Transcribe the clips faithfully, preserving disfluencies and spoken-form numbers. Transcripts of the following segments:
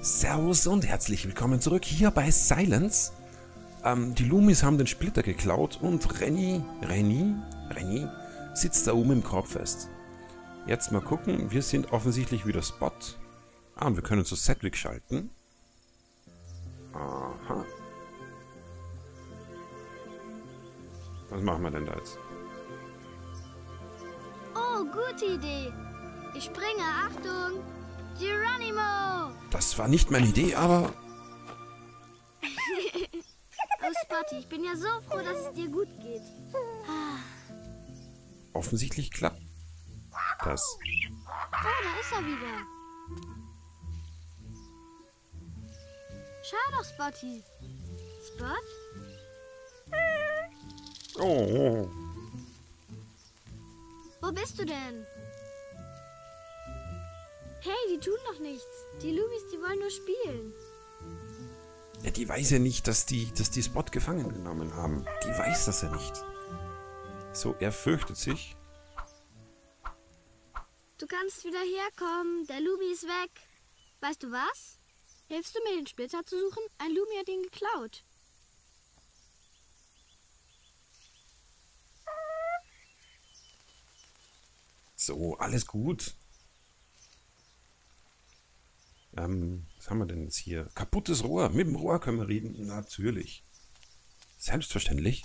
Servus und herzlich willkommen zurück hier bei Silence. Ähm, die Loomies haben den Splitter geklaut und Renny, Renny, Renny sitzt da oben im Korb fest. Jetzt mal gucken, wir sind offensichtlich wieder Spot. Ah, und wir können zu Sedgwick schalten. Aha. Was machen wir denn da jetzt? Oh, gute Idee. Ich springe, Achtung. Geronimo! Das war nicht meine Idee, aber... Oh, Spotty, ich bin ja so froh, dass es dir gut geht. offensichtlich klappt das. Oh, da ist er wieder. Schau doch, Spotty. Spot? Oh. Wo bist du denn? Hey, die tun doch nichts. Die Loomies, die wollen nur spielen. Ja, die weiß ja nicht, dass die, dass die Spot gefangen genommen haben. Die weiß das ja nicht. So, er fürchtet sich. Du kannst wieder herkommen. Der Lumi ist weg. Weißt du was? Hilfst du mir, den Splitter zu suchen? Ein Lumi hat ihn geklaut. So, alles gut. Ähm, was haben wir denn jetzt hier? Kaputtes Rohr. Mit dem Rohr können wir reden. Natürlich. Selbstverständlich.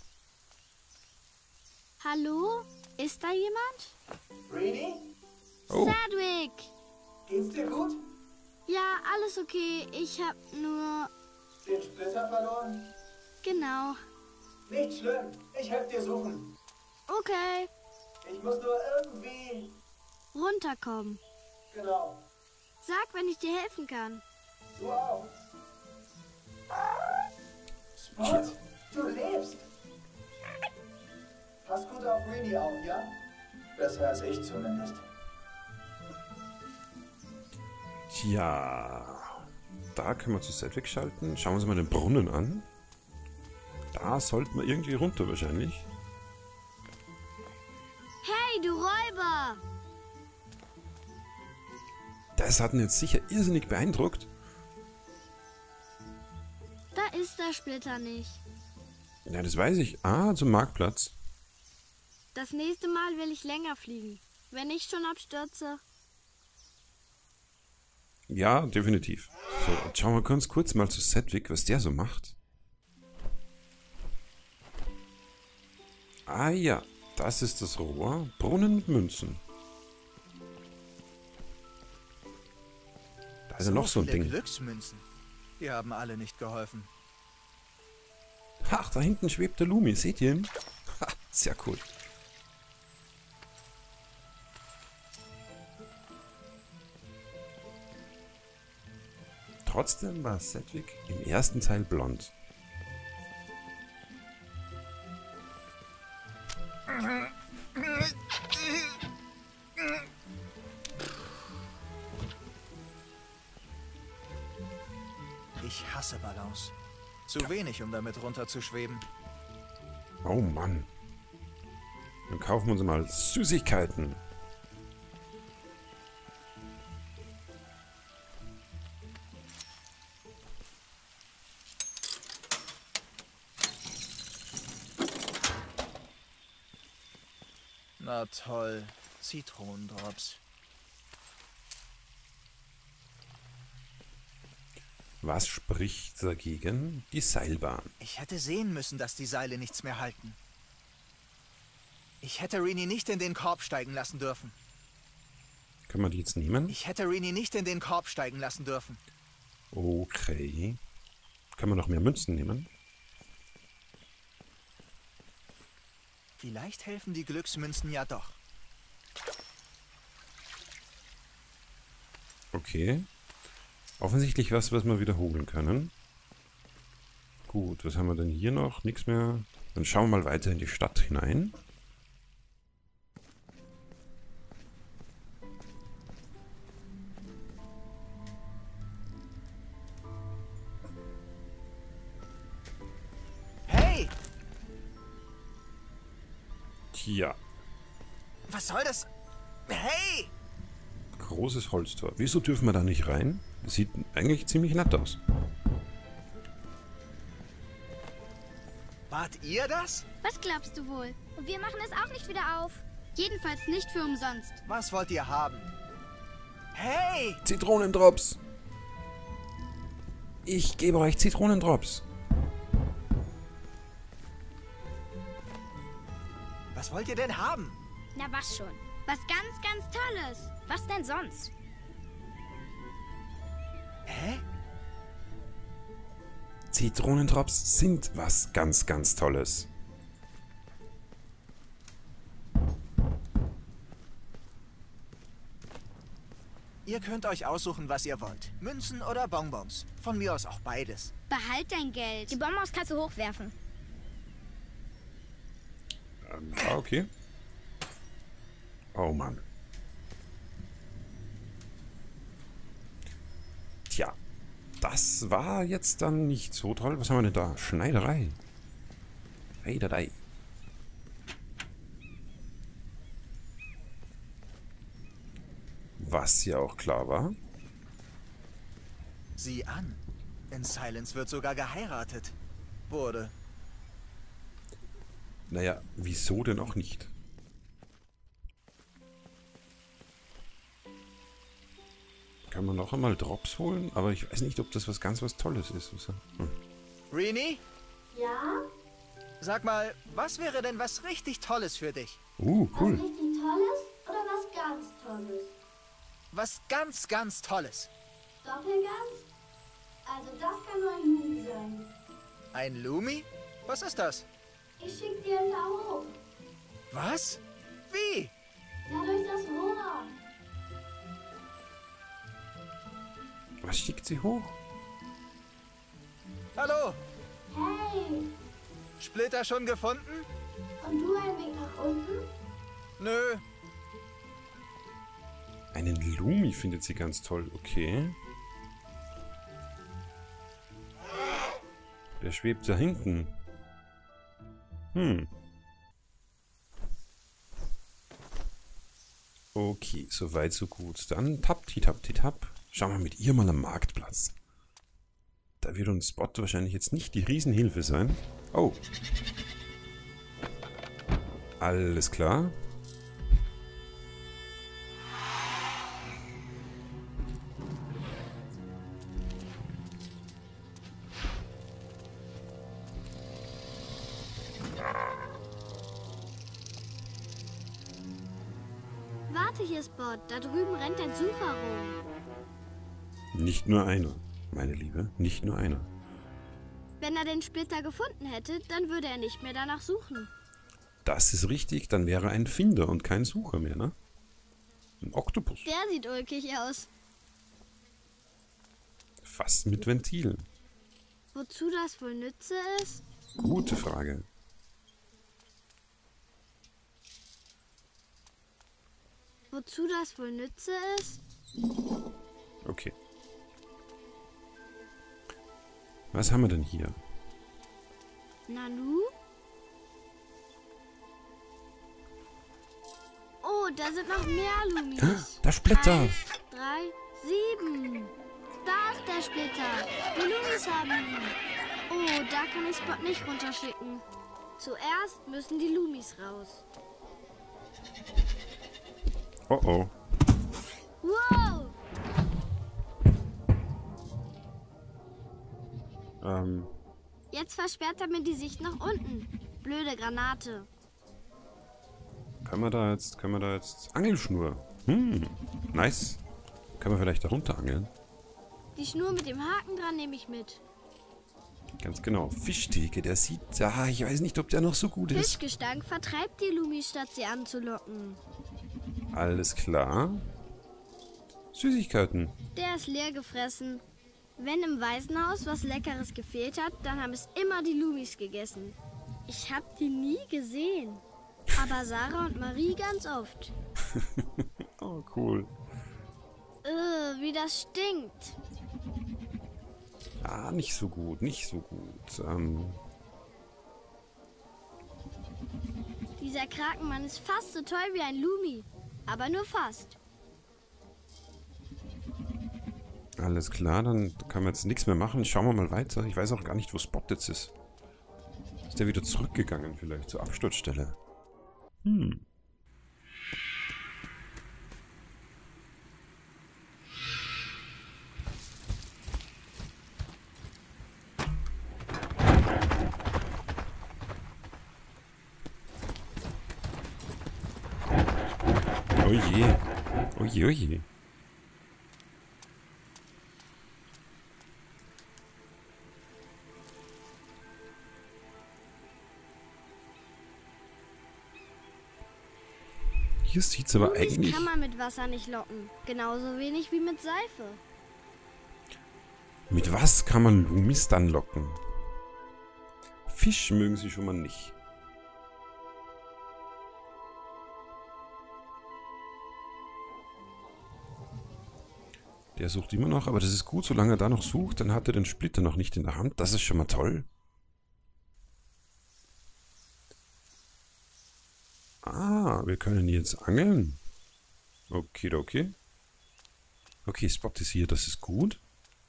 Hallo? Ist da jemand? Greenie? Oh. Sedgwick! Geht's dir gut? Ja, alles okay. Ich hab nur... Den Splitter verloren? Genau. Nicht schlimm. Ich helfe dir suchen. Okay. Ich muss nur irgendwie... Runterkommen. Genau. Sag, wenn ich dir helfen kann. Du auch. Spot, Ja. du lebst. Pass gut auf Greenie auf, ja? Besser als ich zumindest. Tja. Da können wir zu Sedgwick schalten. Schauen wir uns mal den Brunnen an. Da sollten wir irgendwie runter wahrscheinlich. Hey, du Räuber! Das hat ihn jetzt sicher irrsinnig beeindruckt. Da ist der Splitter nicht. Ja, das weiß ich. Ah, zum Marktplatz. Das nächste Mal will ich länger fliegen. Wenn ich schon abstürze. Ja, definitiv. So, jetzt schauen wir ganz kurz mal zu Sedgwick, was der so macht. Ah ja, das ist das Rohr. Brunnen mit Münzen. Da ist ja noch so ein viele Ding. Glücksmünzen. Die haben alle nicht geholfen. Ach, da hinten schwebt der Lumi. Seht ihr ihn? Ha, sehr cool. Trotzdem war Sedgwick im ersten Teil blond. Ich hasse Ballons. Zu wenig, um damit runterzuschweben. Oh Mann. Dann kaufen wir uns mal Süßigkeiten. Na toll. Zitronendrops. Was spricht dagegen? Die Seilbahn. Ich hätte sehen müssen, dass die Seile nichts mehr halten. Ich hätte Rennie nicht in den Korb steigen lassen dürfen. Können wir die jetzt nehmen? Ich hätte Rennie nicht in den Korb steigen lassen dürfen. Okay. Können wir noch mehr Münzen nehmen? Vielleicht helfen die Glücksmünzen ja doch. Okay. Offensichtlich was, was wir wiederholen können. Gut, was haben wir denn hier noch? Nichts mehr. Dann schauen wir mal weiter in die Stadt hinein. Hey! Tja, Was soll das? Hey! großes Holztor. Wieso dürfen wir da nicht rein? Das sieht eigentlich ziemlich nett aus. Wart ihr das? Was glaubst du wohl? Und wir machen es auch nicht wieder auf. Jedenfalls nicht für umsonst. Was wollt ihr haben? Hey! Zitronendrops! Ich gebe euch Zitronendrops. Was wollt ihr denn haben? Na was schon. Was ganz, ganz Tolles. Was denn sonst? Hä? Zitronendrops sind was ganz, ganz Tolles. Ihr könnt euch aussuchen, was ihr wollt. Münzen oder Bonbons. Von mir aus auch beides. Behalt dein Geld. Die Bonbons kannst du hochwerfen. Ähm, ah, okay. Oh Mann. Tja, das war jetzt dann nicht so toll. Was haben wir denn da? Schneiderei. Schneiderei. Was ja auch klar war. Sieh an. In Silence wird sogar geheiratet. Wurde. Naja, wieso denn auch nicht? Kann man noch einmal Drops holen? Aber ich weiß nicht, ob das was ganz was Tolles ist. Hm. Rini? Ja? Sag mal, was wäre denn was richtig Tolles für dich? Uh, cool. Was richtig Tolles oder was ganz Tolles? Was ganz, ganz Tolles. Doppelgans? Also das kann nur ein Lumi sein. Ein Lumi? Was ist das? Ich schick dir einen Daumen hoch. Was? Wie? Ja, durch das Rohr. Was schickt sie hoch? Hallo? Hey, Splitter schon gefunden? und du einen Weg nach unten? Nö. Einen Lumi findet sie ganz toll. Okay. Der schwebt da hinten. Hm. Okay, soweit so gut. Dann tapti tapti tap. Schauen wir mit ihr mal am Marktplatz. Da wird uns Spot wahrscheinlich jetzt nicht die Riesenhilfe sein. Oh. Alles klar. Warte hier, Spot. Da drüben rennt ein Sucher rum. Nicht nur einer, meine Liebe. Nicht nur einer. Wenn er den Splitter gefunden hätte, dann würde er nicht mehr danach suchen. Das ist richtig, dann wäre er ein Finder und kein Sucher mehr, ne? Ein Oktopus. Der sieht ulkig aus. Fast mit Ventilen. Wozu das wohl nütze ist? Gute Frage. Wozu das wohl nütze ist? Okay. Was haben wir denn hier? Nanu? Oh, da sind noch mehr Lumis. Der Splitter! Eins, drei, sieben. Da ist der Splitter. Die Lumis haben ihn. Oh, da kann ich Spot nicht runterschicken. Zuerst müssen die Lumis raus. Oh oh. Wow! Ähm, Jetzt versperrt er mir die Sicht nach unten. Blöde Granate. können wir da jetzt, können wir da jetzt... Angelschnur. Hm, nice. Können wir vielleicht darunter angeln? Die Schnur mit dem Haken dran nehme ich mit. Ganz genau. Fischtheke, der sieht... Ah, ich weiß nicht, ob der noch so gut ist. Fischgestank vertreibt die Lumis, statt sie anzulocken. Alles klar. Süßigkeiten. Der ist leer gefressen. Wenn im Waisenhaus was Leckeres gefehlt hat, dann haben es immer die Lumis gegessen. Ich habe die nie gesehen. Aber Sarah und Marie ganz oft. Oh, cool. Äh, wie das stinkt. Ah, nicht so gut, nicht so gut. Ähm, Dieser Krakenmann ist fast so toll wie ein Lumi. Aber nur fast. Alles klar, dann kann man jetzt nichts mehr machen. Schauen wir mal weiter. Ich weiß auch gar nicht, wo Spot jetzt ist. Ist der wieder zurückgegangen vielleicht zur Absturzstelle? Hm. Oh je. Oh je, oh je. Hier sieht's aber Lumis eigentlich... kann man mit Wasser nicht locken. Genauso wenig wie mit Seife. Mit was kann man Lumis dann locken? Fisch mögen sie schon mal nicht. Der sucht immer noch, aber das ist gut, solange er da noch sucht, dann hat er den Splitter noch nicht in der Hand. Das ist schon mal toll. Ah, wir können jetzt angeln. Okay, okay. Okay, Spot ist hier, das ist gut.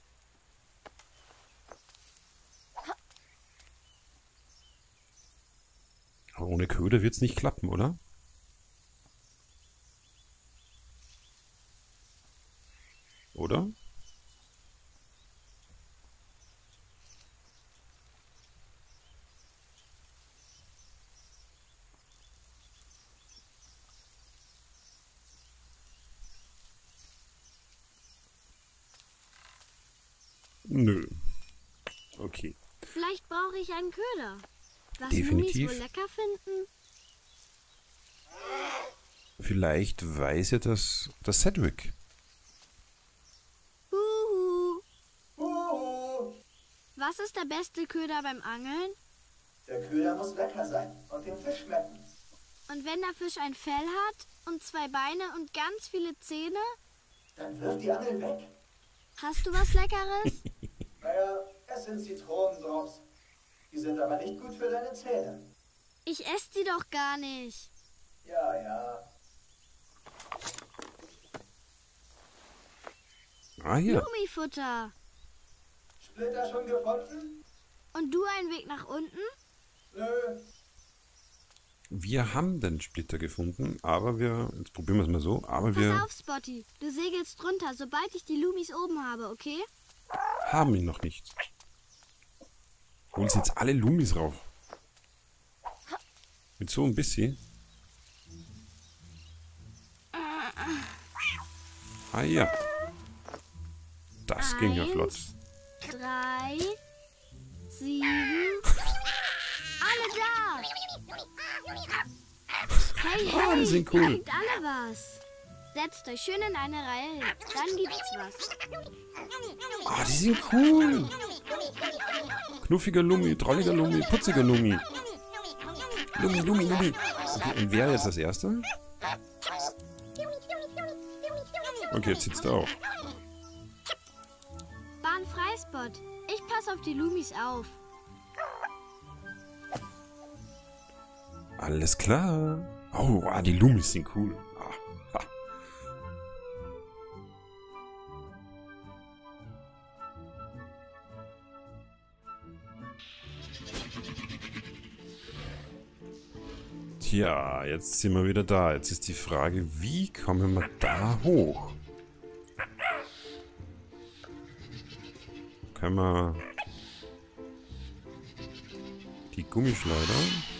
Aber ohne Köder wird es nicht klappen, oder? Oder? Nö. Okay. Vielleicht brauche ich einen Köder. Was Definitiv. Lumis wohl lecker finden? Vielleicht weiß ja das, das Cedric. Huhu. Huhu. Was ist der beste Köder beim Angeln? Der Köder muss lecker sein und dem Fisch schmecken. Und wenn der Fisch ein Fell hat und zwei Beine und ganz viele Zähne? Dann wirf die Angel weg. Hast du was Leckeres? Naja, es sind Zitronendrops. Die sind aber nicht gut für deine Zähne. Ich esse die doch gar nicht. Ja, ja. Ah, hier. Lumifutter. Splitter schon gefunden? Und du einen Weg nach unten? Nö. Wir haben den Splitter gefunden, aber wir... Jetzt probieren wir es mal so, aber Pass wir auf, Spotty. Du segelst runter, sobald ich die Lumis oben habe, okay? haben ihn noch nicht. Holen Sie jetzt alle Lumis rauf. Mit so ein bisschen. Ah ja. Das ging ja Eins. flott. Drei, sieben, alle da! Hey, Ah, hey, die sind ihr cool. kriegt alle was. Setzt euch schön in eine Reihe hin, dann gibt's was. Ah, die sind cool. Knuffiger Lumi, drolliger Lumi, putziger Lumi. Lumi, Lumi, Lumi. Okay, und wer jetzt das Erste? Okay, jetzt sitzt er auch. Bahnfrei, Spot. Ich pass auf die Lumis auf. Alles klar. Oh, ah, die Lumis sind cool. Ah, ha. Tja, jetzt sind wir wieder da. Jetzt ist die Frage, wie kommen wir da hoch? Können wir die Gummischleuder?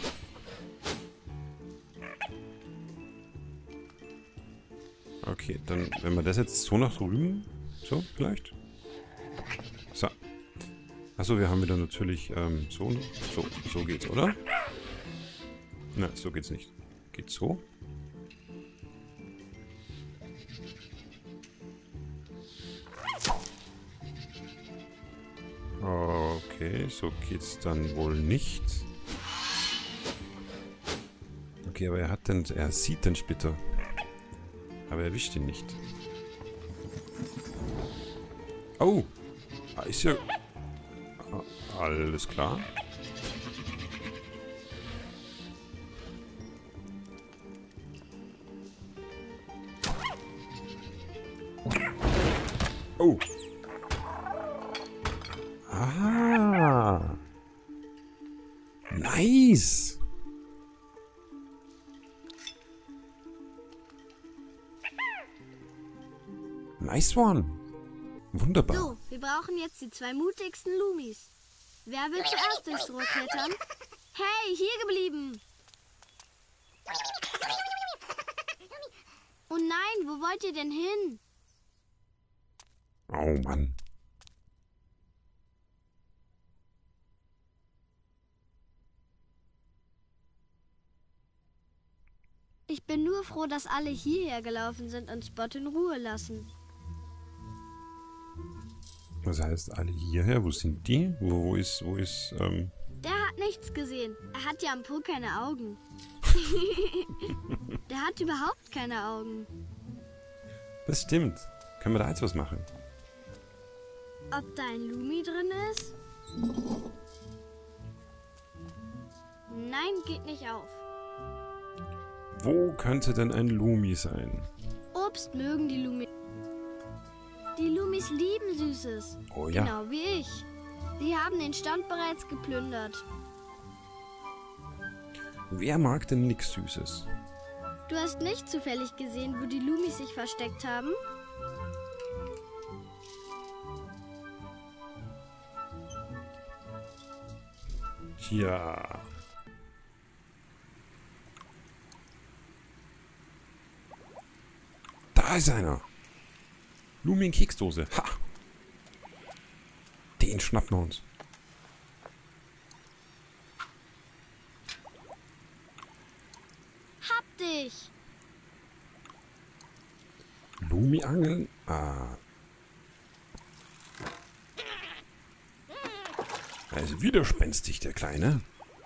Okay, dann, wenn wir das jetzt so nach drüben, so vielleicht? So. Achso, wir haben wieder natürlich, ähm, so, so, so geht's, oder? Nein, so geht's nicht. Geht's so? Okay, so geht's dann wohl nicht. Okay, aber er hat den, er sieht den Splitter. Aber er erwischt ihn nicht. Oh! Ah, ist ja... Ah, alles klar. Oh! Ah. Nice. Nice one. Wunderbar. So, wir brauchen jetzt die zwei mutigsten Lumis. Wer will zuerst durchs Rohr klettern? Hey, hier geblieben! Oh nein, wo wollt ihr denn hin? Oh Mann. Ich bin nur froh, dass alle hierher gelaufen sind und Spot in Ruhe lassen. Was heißt alle hierher? Wo sind die? Wo, wo ist, wo ist, ähm... Der hat nichts gesehen. Er hat ja am Po keine Augen. Der hat überhaupt keine Augen. Das stimmt. Können wir da jetzt was machen? Ob da ein Lumi drin ist? Nein, geht nicht auf. Wo könnte denn ein Lumi sein? Obst mögen die Lumi. Die Lumis lieben Süßes. Oh ja. Genau wie ich. Sie haben den Stand bereits geplündert. Wer mag denn nichts Süßes? Du hast nicht zufällig gesehen, wo die Lumis sich versteckt haben? Tja. Da ist einer. Lumi in Keksdose. Ha! Den schnappen wir uns. Hab dich! Lumi angeln? Ah. Er ist widerspenstig, der Kleine.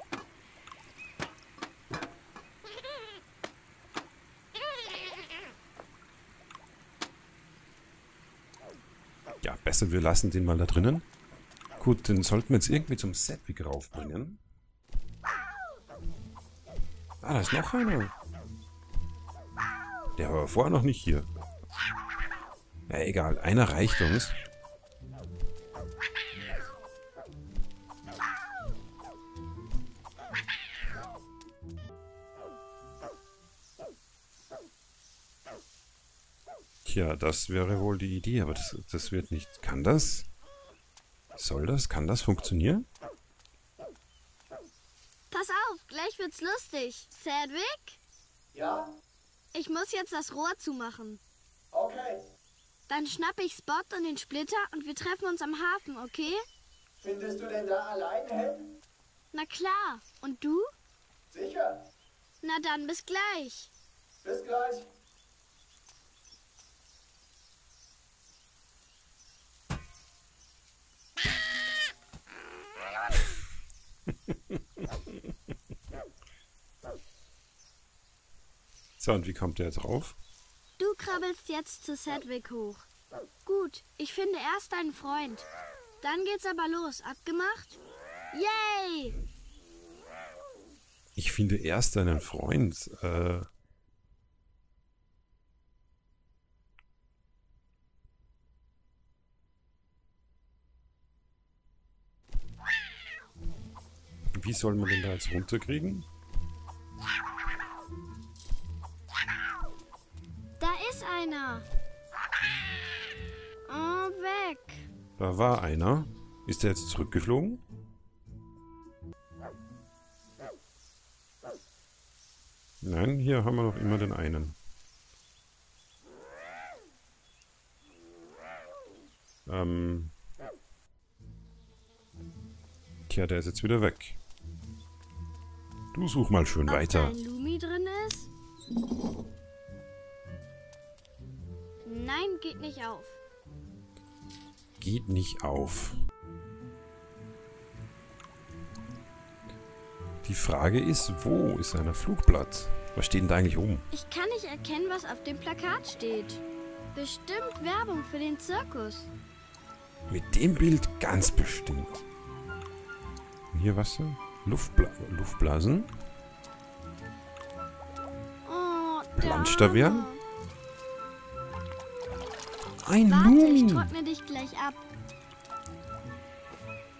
Ja, besser, wir lassen den mal da drinnen. Gut, den sollten wir jetzt irgendwie zum Sedwick raufbringen. Ah, da ist noch einer. Der war vorher noch nicht hier. Ja, egal. Einer reicht uns. Tja, das wäre wohl die Idee, aber das, das wird nicht... Kann das? Soll das? Kann das funktionieren? Pass auf, gleich wird's lustig. Sedwick? Ja? Ich muss jetzt das Rohr zumachen. Okay. Dann schnappe ich Spot und den Splitter und wir treffen uns am Hafen, okay? Findest du denn da allein hin? Na klar. Und du? Sicher. Na dann, bis gleich. Bis gleich. So, und wie kommt der drauf? Du krabbelst jetzt zu Sedwick hoch. Gut, ich finde erst deinen Freund. Dann geht's aber los. Abgemacht? Yay! Ich finde erst einen Freund. Äh... Wie soll man den da jetzt runterkriegen? Da ist einer. Oh, weg. Da war einer. Ist der jetzt zurückgeflogen? Nein, hier haben wir noch immer den einen. Ähm. Tja, der ist jetzt wieder weg. Du such mal schön Ob weiter. da ein Lumi drin ist? Nein, geht nicht auf. Geht nicht auf. Die Frage ist, wo ist ein Flugblatt? Was steht denn da eigentlich oben? Ich kann nicht erkennen, was auf dem Plakat steht. Bestimmt Werbung für den Zirkus. Mit dem Bild ganz bestimmt. Und hier Wasser? Luftbla Luftblasen? Oh, Planscht da wer? Arme. Ein Warte, ich Lumi! trockne dich gleich ab.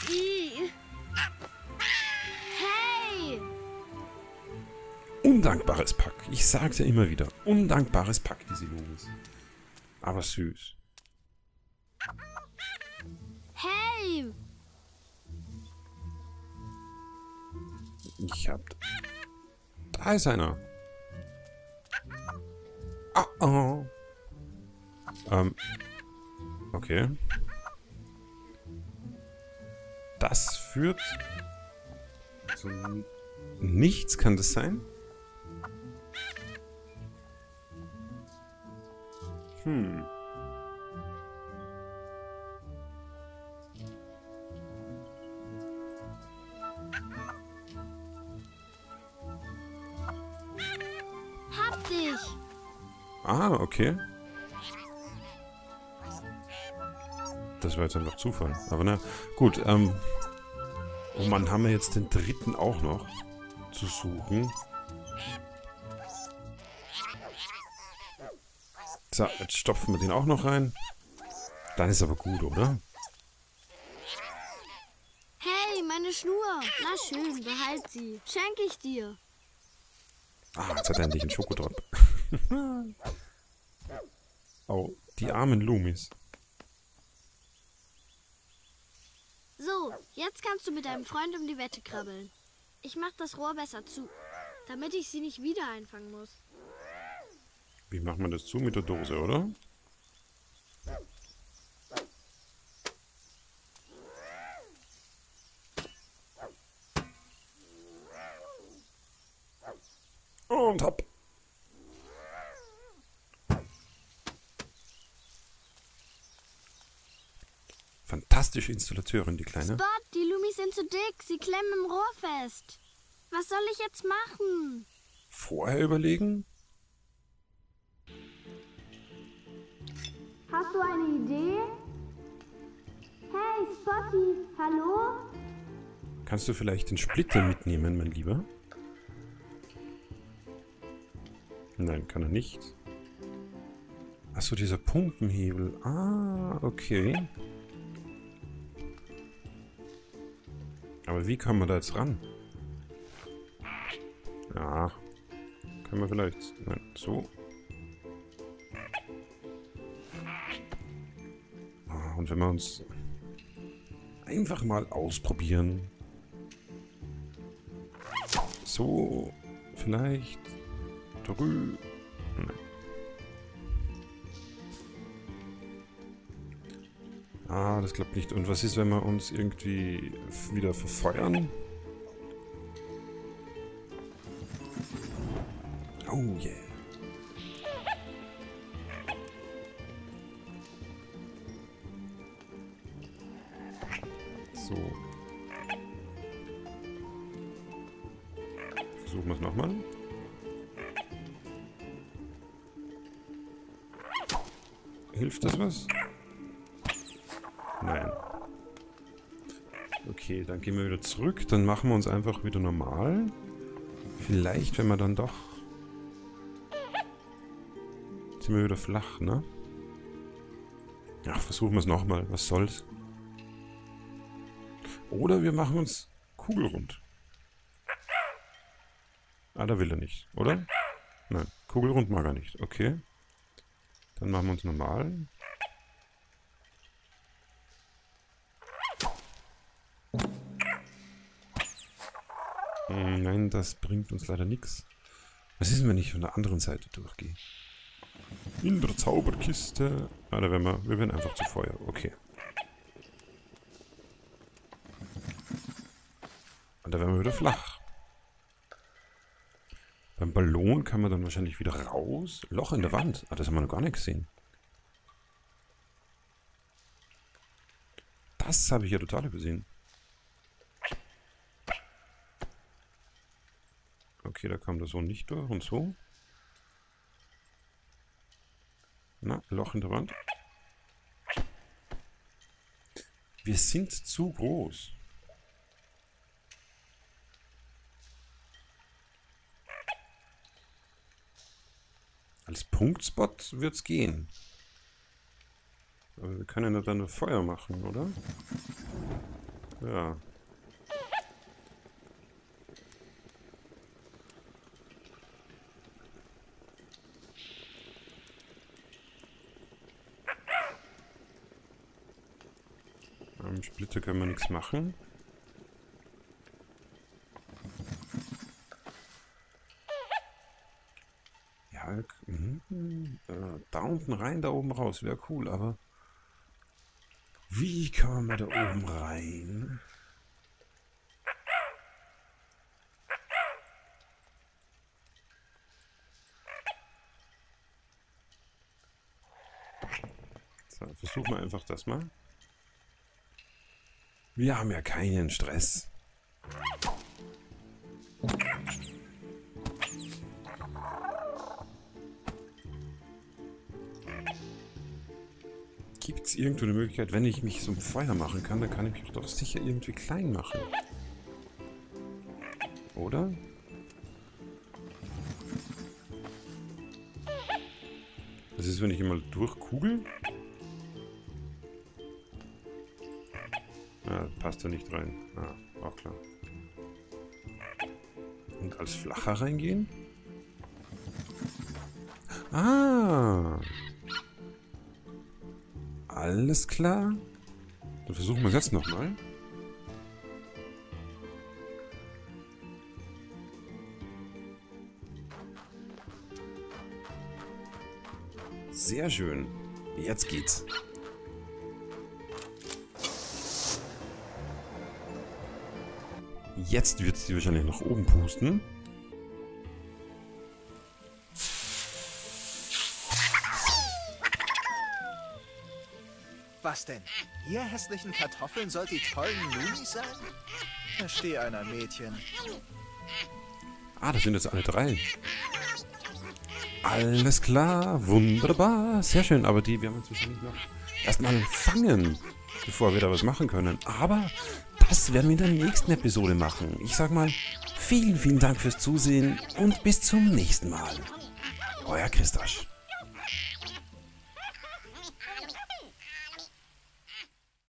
I. Hey! Undankbares Pack. Ich sag's ja immer wieder. Undankbares Pack, diese Lumis. Aber süß. Hey! Ich hab... Da ist einer. Ah, oh. Ähm. Okay. Das führt zu nichts, kann das sein? Hm. Hab dich! Ah, okay. Das war jetzt einfach Zufall. Aber na, gut, ähm... oh Mann, haben wir jetzt den dritten auch noch zu suchen. So, jetzt stopfen wir den auch noch rein. Dann ist aber gut, oder? Hey, meine Schnur! Na schön, behalt sie. Schenke ich dir. Ah, jetzt hat er endlich einen Schokodrop. Oh, die armen Lumis. So, jetzt kannst du mit deinem Freund um die Wette krabbeln. Ich mach das Rohr besser zu, damit ich sie nicht wieder einfangen muss. Wie macht man das zu mit der Dose, oder? Und hopp. Fantastische Installateurin, die Kleine. Spot, die Lumis sind zu dick. Sie klemmen im Rohr fest. Was soll ich jetzt machen? Vorher überlegen? Hast du eine Idee? Hey, Spotty, hallo? Kannst du vielleicht den Splitter mitnehmen, mein Lieber? Nein, kann er nicht. Achso, dieser Pumpenhebel. Ah, okay. Aber wie kommen wir da jetzt ran? Ja. Können wir vielleicht... Nein, so. Ah, und wenn wir uns einfach mal ausprobieren. So, vielleicht drüben. Ah, das klappt nicht. Und was ist, wenn wir uns irgendwie wieder verfeuern? Oh yeah. So. Versuchen wir es nochmal. Hilft das was? Nein. Okay, dann gehen wir wieder zurück. Dann machen wir uns einfach wieder normal. Vielleicht, wenn wir dann doch... Jetzt sind wir wieder flach, ne? Ja, versuchen wir es nochmal. Was soll's? Oder wir machen uns kugelrund. Ah, da will er nicht, oder? Nein, kugelrund mag er nicht. Okay. Dann machen wir uns normal. Hm, nein, das bringt uns leider nichts. Was ist, wenn ich von der anderen Seite durchgehe? In der Zauberkiste. Ah, da werden wir, wir werden einfach zu Feuer. Okay. Und da werden wir wieder flach. Beim Ballon kann man dann wahrscheinlich wieder raus. Loch in der Wand. Ah, das haben wir noch gar nicht gesehen. Das habe ich ja total übersehen. Okay, da kam der so nicht durch und so. Na, Loch in der Wand. Wir sind zu groß. Als Punktspot wird's gehen. Aber wir können ja dann ein Feuer machen, oder? Ja. Am Splitter können wir nichts machen. Ja, mhm. äh, da unten rein, da oben raus, wäre cool, aber wie kommen wir da oben rein? So, versuchen wir einfach das mal. Wir haben ja keinen Stress. Gibt es irgendwo eine Möglichkeit, wenn ich mich zum Feuer machen kann, dann kann ich mich doch sicher irgendwie klein machen. Oder? Das ist, wenn ich immer durchkugel. Ah, passt da nicht rein. Ah, auch klar. Und als flacher reingehen? Ah! Alles klar. Dann versuchen wir es jetzt nochmal. Sehr schön. Jetzt geht's. Jetzt wird sie wahrscheinlich nach oben pusten. Was denn? Ihr hässlichen Kartoffeln sollt die tollen Lumis sein? Versteh einer, Mädchen. Ah, das sind jetzt alle drei. Alles klar, wunderbar, sehr schön. Aber die werden wir uns wahrscheinlich noch erstmal fangen, bevor wir da was machen können. Aber das werden wir in der nächsten Episode machen. Ich sag mal, vielen, vielen Dank fürs Zusehen und bis zum nächsten Mal. Euer Christasch.